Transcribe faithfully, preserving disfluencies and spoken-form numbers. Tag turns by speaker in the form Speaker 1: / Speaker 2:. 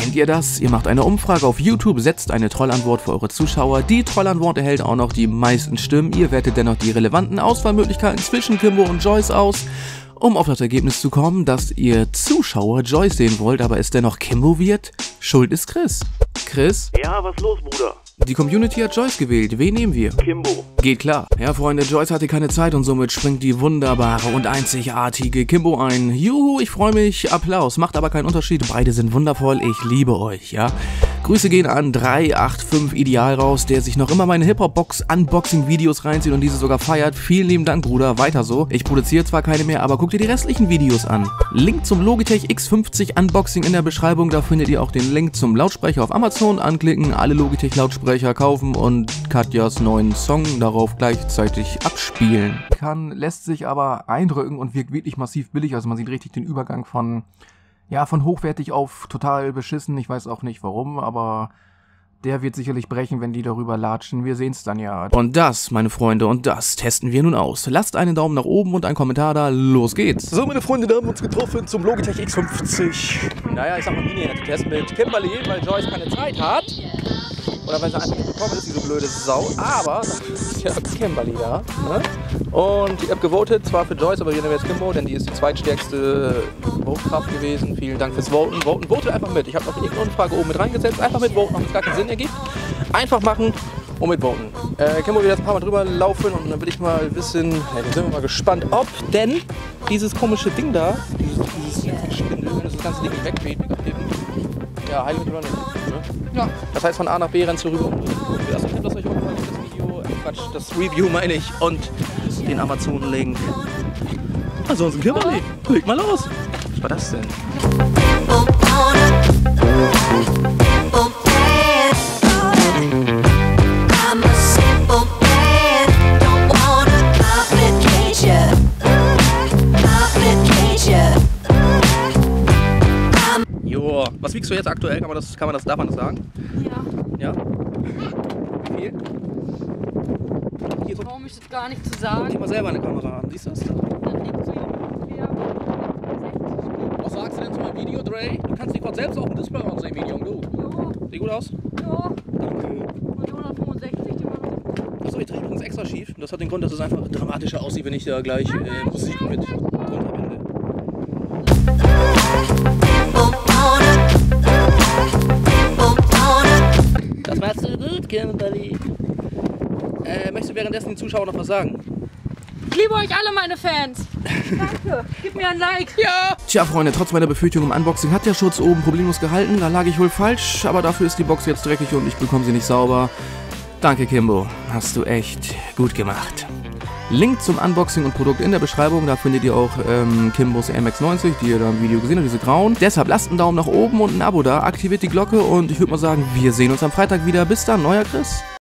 Speaker 1: Kennt ihr das? Ihr macht eine Umfrage auf YouTube, setzt eine Trollantwort für eure Zuschauer. Die Trollantwort erhält auch noch die meisten Stimmen. Ihr wertet dennoch die relevanten Auswahlmöglichkeiten zwischen Kimbo und Joyce aus, um auf das Ergebnis zu kommen, dass ihr Zuschauer Joyce sehen wollt, aber es dennoch Kimbo wird. Schuld ist Chris. Chris?
Speaker 2: Ja, was los, Bruder?
Speaker 1: Die Community hat Joyce gewählt. Wen nehmen wir?
Speaker 2: Kimbo.
Speaker 1: Geht klar. Ja, Freunde, Joyce hatte keine Zeit und somit springt die wunderbare und einzigartige Kimbo ein. Juhu, ich freue mich. Applaus. Macht aber keinen Unterschied. Beide sind wundervoll. Ich liebe euch, ja? Grüße gehen an drei acht fünf Ideal raus, der sich noch immer meine Hip-Hop-Box-Unboxing-Videos reinzieht und diese sogar feiert. Vielen lieben Dank, Bruder. Weiter so. Ich produziere zwar keine mehr, aber guckt ihr die restlichen Videos an. Link zum Logitech X fünfzig Unboxing in der Beschreibung. Da findet ihr auch den Link zum Lautsprecher auf Amazon. Anklicken, alle Logitech-Lautsprecher kaufen und Katjas neuen Song darauf gleichzeitig abspielen. Kann, lässt sich aber eindrücken und wirkt wirklich massiv billig. Also man sieht richtig den Übergang von... Ja, von hochwertig auf total beschissen. Ich weiß auch nicht warum, aber der wird sicherlich brechen, wenn die darüber latschen. Wir sehen's dann ja. Und das, meine Freunde, und das testen wir nun aus. Lasst einen Daumen nach oben und einen Kommentar da. Los geht's.
Speaker 3: So, meine Freunde, da haben wir uns getroffen zum Logitech X fünfzig.
Speaker 1: Naja, ich sag mal Mini-Test mit Kimberly, weil Joyce keine Zeit hat. Oder weil sie einfach nicht bekommen ist, diese blöde Sau. Aber dafür ist ja Kimberly da. Ne? Und die App gewotet, zwar für Joyce, aber wir nehmen jetzt Kimbo, denn die ist die zweitstärkste Vote-Kraft gewesen. Vielen Dank fürs Voten. Voten, votet einfach mit. Ich habe noch irgendeine Umfrage oben mit reingesetzt. Einfach mit voten, auch wenn es gar keinen Sinn ergibt. Einfach machen und mit voten. Äh, Kimbo wird jetzt ein paar Mal drüber laufen und dann will ich mal wissen, ja, dann sind wir mal gespannt, ob denn dieses komische Ding da, dieses, dieses Spindel, wenn das ganze Ding wegweht, ja, heilig oder nicht. Ne? Ja. Das heißt, von A nach B rennst du rüber. Erst mal das euch auch das Video, äh, Quatsch, das Review meine ich, und den Amazon-Link. Ansonsten Kimberly, leg mal los. Was war das denn? Jo, was wiegst du jetzt aktuell? Kann man das, kann man das, darf man das sagen?
Speaker 4: Ja.
Speaker 1: Ja? Wie viel? Hier so.
Speaker 4: Warum ich das gar nicht zu
Speaker 1: Guck
Speaker 4: sagen?
Speaker 1: dir mal selber eine Kamera an, siehst du das?
Speaker 4: Dann liegt so ungefähr
Speaker 1: Was sagst du denn zu meinem Video, Dre? Du kannst dich gerade selbst auf dem Display ansehen, Medium, du.
Speaker 4: Ja,
Speaker 1: Sieht gut aus?
Speaker 4: ja.
Speaker 1: Danke.
Speaker 4: Und die hundertfünfundsechzig, die machen
Speaker 1: Achso, ich drehe übrigens extra schief. Das hat den Grund, dass es einfach dramatischer aussieht, wenn ich da gleich äh, Musik mit drunter binde. Das machst du gut, Kimberly. Äh, möchtest du währenddessen den Zuschauern noch was sagen?
Speaker 4: Ich liebe euch alle, meine Fans. Danke. Gib mir ein Like.
Speaker 1: Ja! Tja, Freunde, trotz meiner Befürchtung im Unboxing hat der Schutz oben problemlos gehalten. Da lag ich wohl falsch, aber dafür ist die Box jetzt dreckig und ich bekomme sie nicht sauber. Danke, Kimbo. Hast du echt gut gemacht. Link zum Unboxing und Produkt in der Beschreibung. Da findet ihr auch ähm, Kimbos M X neunzig, die ihr da im Video gesehen habt, diese grauen. Deshalb lasst einen Daumen nach oben und ein Abo da, aktiviert die Glocke und ich würde mal sagen, wir sehen uns am Freitag wieder. Bis dann, euer Chris.